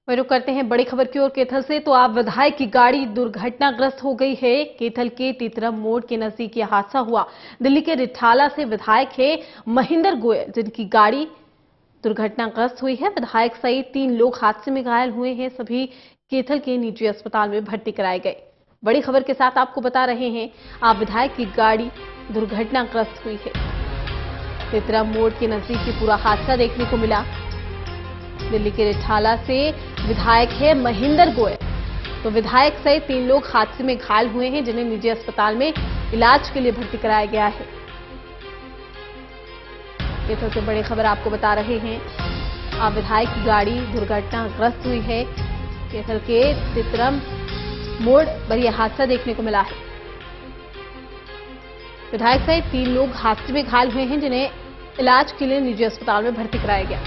वही रुक करते हैं बड़ी खबर की ओर कैथल से। तो आप विधायक की गाड़ी दुर्घटनाग्रस्त हो गई है। कैथल के तीतरम मोड़ के नजदीक यह हादसा हुआ। दिल्ली के रिठाला से विधायक है महेंद्र गोयल, जिनकी गाड़ी दुर्घटनाग्रस्त हुई है। विधायक सहित 3 लोग हादसे में घायल हुए हैं। सभी कैथल के निजी अस्पताल में भर्ती कराए गए। बड़ी खबर के साथ आपको बता रहे हैं, आप विधायक की गाड़ी दुर्घटनाग्रस्त हुई है। तीतरम मोड़ के नजदीक ये पूरा हादसा देखने को मिला। दिल्ली के रिठाला से विधायक है महेंद्र गोयल। तो विधायक सहित 3 लोग हादसे में घायल हुए हैं, जिन्हें निजी अस्पताल में इलाज के लिए भर्ती कराया गया है। ये सबसे बड़ी खबर आपको बता रहे हैं, आप विधायक की गाड़ी दुर्घटनाग्रस्त हुई है। कैथल के तीतरम मोड़ पर यह हादसा देखने को मिला है। विधायक सहित 3 लोग हादसे में घायल हुए हैं, जिन्हें इलाज के लिए निजी अस्पताल में भर्ती कराया गया।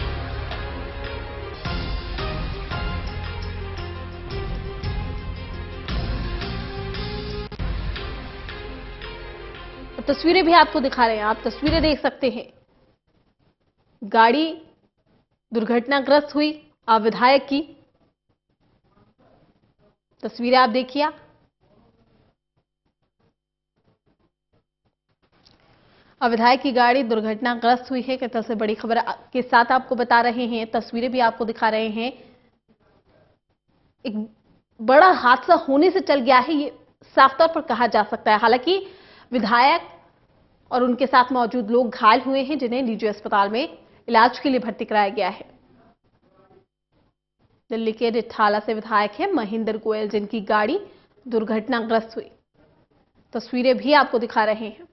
तस्वीरें भी आपको दिखा रहे हैं, आप तस्वीरें देख सकते हैं। गाड़ी दुर्घटनाग्रस्त हुई आप विधायक की। तस्वीरें आप देखिए। अब विधायक की गाड़ी दुर्घटनाग्रस्त हुई है। कैथल से बड़ी खबर के साथ आपको बता रहे हैं, तस्वीरें भी आपको दिखा रहे हैं। एक बड़ा हादसा होने से चल गया है, ये साफ तौर पर कहा जा सकता है। हालांकि विधायक और उनके साथ मौजूद लोग घायल हुए हैं, जिन्हें निजी अस्पताल में इलाज के लिए भर्ती कराया गया है। दिल्ली के रिठाला से विधायक है महेंद्र गोयल, जिनकी गाड़ी दुर्घटनाग्रस्त हुई। तस्वीरें भी आपको दिखा रहे हैं।